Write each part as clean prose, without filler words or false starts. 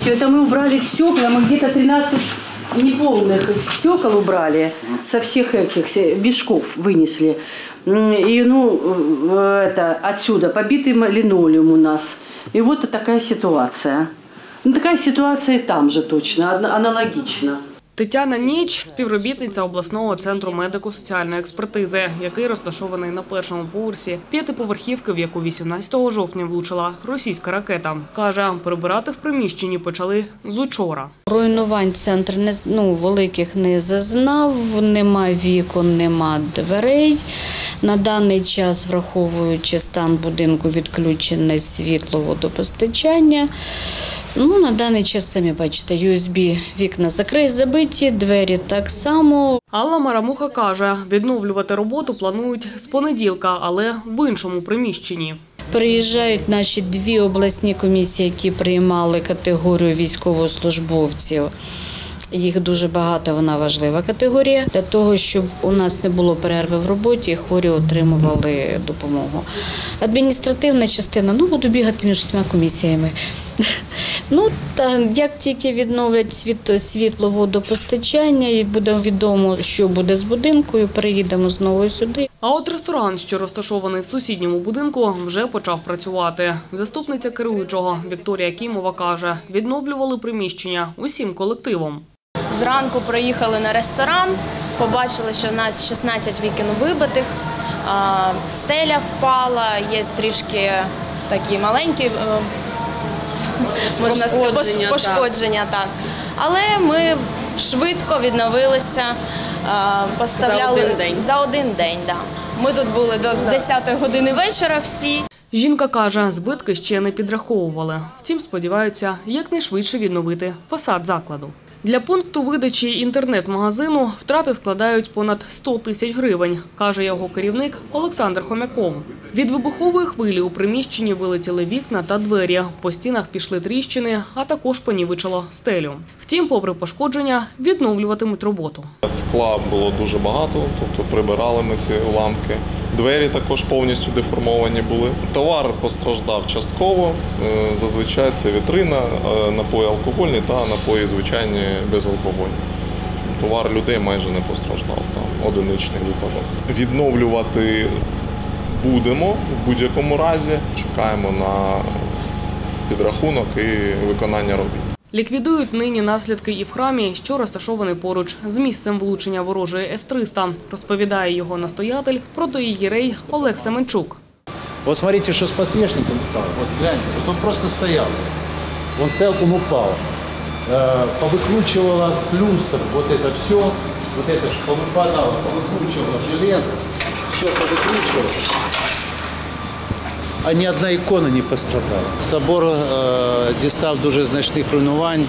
полностью. Это мы убрали стекла, мы где-то 13 неполных стекол убрали, со всех этих мешков вынесли. И отсюда побитый линолеум у нас. И вот такая ситуация. Такая ситуация и там же точно, аналогічна. Тетяна Ніч – співробітниця обласного центру медико-соціальної експертизи, який розташований на першому поверсі п'ятиповерхівки, в яку 18 жовтня влучила російська ракета. Каже, прибирати в приміщенні почали з учора. Руйнувань центр великих не зазнав, нема вікон, нема дверей. На даний час, враховуючи стан будинку, відключене світло, водопостачання. На даний час, самі бачите, USB вікна забиті, двері так само. Алла Марамуха каже, відновлювати роботу планують з понеділка, але в іншому приміщенні. Приїжджають наші 2 обласні комісії, які приймали категорію військовослужбовців. Їх дуже багато, вона важлива категорія. Для того, щоб у нас не було перерви в роботі, хворі отримували допомогу. Адміністративна частина, буду бігати між 6 комісіями. Як тільки відновлять світло, водопостачання і буде відомо, що буде з будинкою, переїдемо знову сюди. А от ресторан, що розташований в сусідньому будинку, вже почав працювати. Заступниця керуючого Вікторія Кімова каже, відновлювали приміщення усім колективом. Зранку приїхали на ресторан, побачили, що в нас 16 вікон вибитих, стеля впала, є трішки такі маленькі пошкодження. Так. Але ми швидко відновилися, поставляли за один день. Да. Ми тут були до 10 години вечора всі. Жінка каже, збитки ще не підраховували. Втім, сподіваються якнайшвидше відновити фасад закладу. Для пункту видачі інтернет-магазину втрати складають понад 100 тисяч гривень, каже його керівник Олександр Хомяков. Від вибухової хвилі у приміщенні вилетіли вікна та двері, по стінах пішли тріщини, а також понівечило стелю. Втім, попри пошкодження, відновлюватимуть роботу. Скла було дуже багато, тобто прибирали ми ці уламки. Двері також повністю деформовані були. Товар постраждав частково, зазвичай це вітрина, напої алкогольні та напої звичайні безалкогольні. Товар людей майже не постраждав, там одиничний випадок. Відновлювати будемо в будь-якому разі, чекаємо на підрахунок і виконання робіт. Ліквідують нині наслідки і в храмі, що розташований поруч з місцем влучення ворожої С-300, розповідає його настоятель, протоієрей Олег Семенчук. Вот смотрите, что с подсвечником стало. Вот гляньте, вот он просто стоял. Он стоял, он упал. Повыкручивало с люстр вот это все, вот это же повыпадало, повыкручивало железо, все повыкручивало. А ні одна ікона не пострадала. Собор дістав дуже значних руйнувань,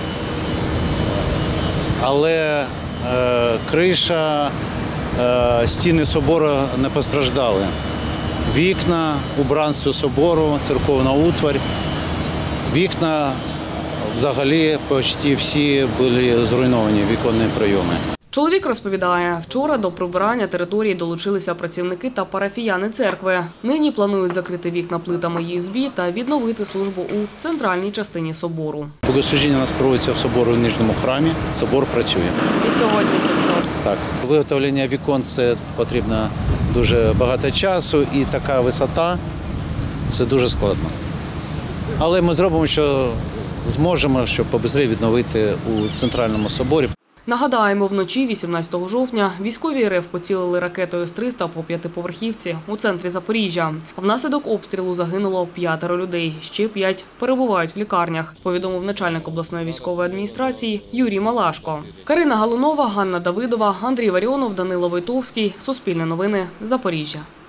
але криша, стіни собору не постраждали. Вікна, убранство собору, церковна утварь, вікна взагалі почти всі були зруйновані, віконні прийоми. Чоловік розповідає, вчора до прибирання території долучилися працівники та парафіяни церкви. Нині планують закрити вікна плитами USB та відновити службу у центральній частині собору. Богослужіння у нас проводиться в собору в Нижньому храмі, собор працює. І сьогодні працює? Так. Виготовлення вікон – це потрібно дуже багато часу і така висота – це дуже складно. Але ми зробимо, що зможемо, щоб побистріше відновити у центральному соборі. Нагадаємо, вночі 18 жовтня військові РФ поцілили ракетою С-300 по п'ятиповерхівці у центрі Запоріжжя. Внаслідок обстрілу загинуло 5 людей, ще 5 перебувають в лікарнях, повідомив начальник обласної військової адміністрації Юрій Малашко. Карина Галунова, Ганна Давидова, Андрій Варіонов, Данило Войтовський. Суспільне новини. Запоріжжя.